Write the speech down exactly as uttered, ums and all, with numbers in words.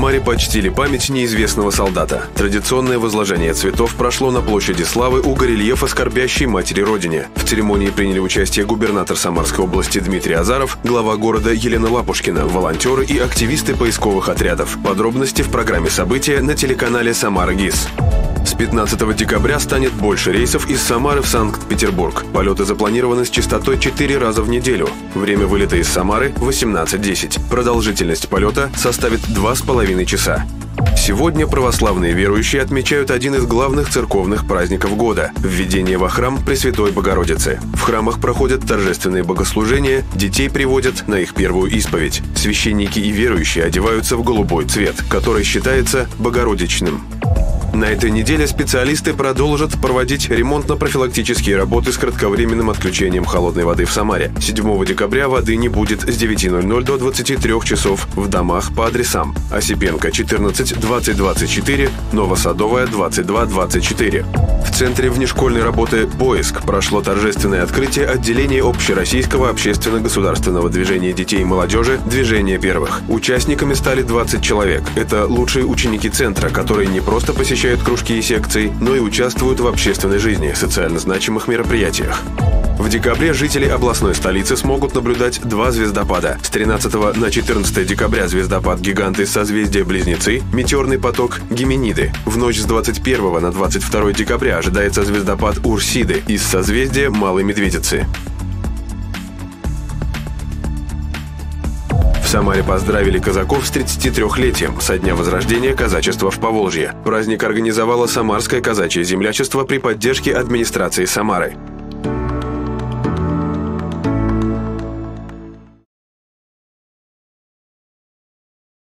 Самаре почтили память неизвестного солдата. Традиционное возложение цветов прошло на площади Славы у горельефа скорбящей матери Родине. В церемонии приняли участие губернатор Самарской области Дмитрий Азаров, глава города Елена Лапушкина, волонтеры и активисты поисковых отрядов. Подробности в программе события на телеканале «Самара ГИС». С пятнадцатого декабря станет больше рейсов из Самары в Санкт-Петербург. Полеты запланированы с частотой четыре раза в неделю. Время вылета из Самары – восемнадцать десять. Продолжительность полета составит два с половиной часа. Сегодня православные верующие отмечают один из главных церковных праздников года – введение во храм Пресвятой Богородицы. В храмах проходят торжественные богослужения, детей приводят на их первую исповедь. Священники и верующие одеваются в голубой цвет, который считается богородичным. На этой неделе специалисты продолжат проводить ремонтно-профилактические работы с кратковременным отключением холодной воды в Самаре. седьмого декабря воды не будет с девяти ноль-ноль до двадцати трёх часов в домах по адресам: Осипенко, четырнадцать, двадцать двадцать четыре, Новосадовая, двадцать два двадцать четыре. В Центре внешкольной работы «Поиск» прошло торжественное открытие отделения общероссийского общественно-государственного движения детей и молодежи «Движение первых». Участниками стали двадцать человек. Это лучшие ученики Центра, которые не просто посещают кружки и секции, но и участвуют в общественной жизни, социально значимых мероприятиях. В декабре жители областной столицы смогут наблюдать два звездопада. С тринадцатого на четырнадцатое декабря звездопад «Гиганты» из созвездия Близнецы, метеорный поток Геминиды. В ночь с двадцать первого на двадцать второе декабря ожидается звездопад Урсиды из созвездия Малой Медведицы. В Самаре поздравили казаков с тридцатитрёхлетием со дня возрождения казачества в Поволжье. Праздник организовало Самарское казачье землячество при поддержке администрации Самары.